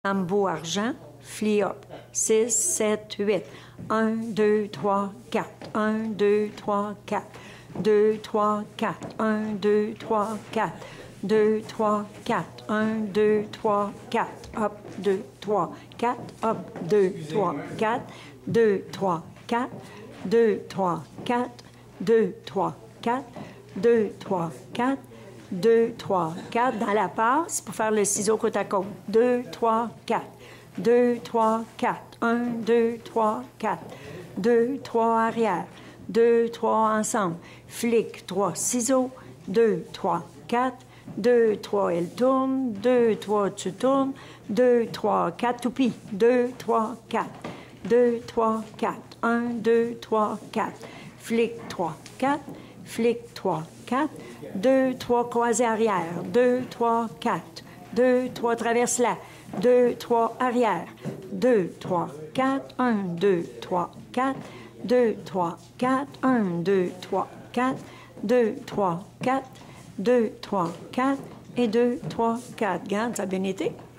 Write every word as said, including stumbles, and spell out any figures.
Tambour argent, flie up. six, sept, huit. un, deux, trois, quatre. un, deux, trois, quatre. deux, trois, quatre. un, deux, trois, quatre. deux, trois, quatre. un, deux, trois, quatre. Up, deux, trois, quatre. Up, deux, trois, quatre. deux, trois, quatre. deux, trois, quatre. deux, trois, quatre. deux, trois, quatre. deux, trois, quatre. Dans la passe, pour faire le ciseau côte à côte. deux, trois, quatre. deux, trois, quatre. un, deux, trois, quatre. deux, trois, arrière. deux, trois, ensemble. Flic, trois, ciseaux. deux, trois, quatre. deux, trois, elle tourne. deux, trois, tu tournes. deux, trois, quatre, toupie. deux, trois, quatre. deux, trois, quatre. un, deux, trois, quatre. Flic, trois, quatre. Flic, trois, quatre. deux, trois, croisé arrière. deux, trois, quatre. deux, trois, traverse là. deux, trois, arrière. deux, trois, quatre. un, deux, trois, quatre. deux, trois, quatre. un, deux, trois, quatre. deux, trois, quatre. deux, trois, quatre. Et deux, trois, quatre. Regarde, ça a bien été.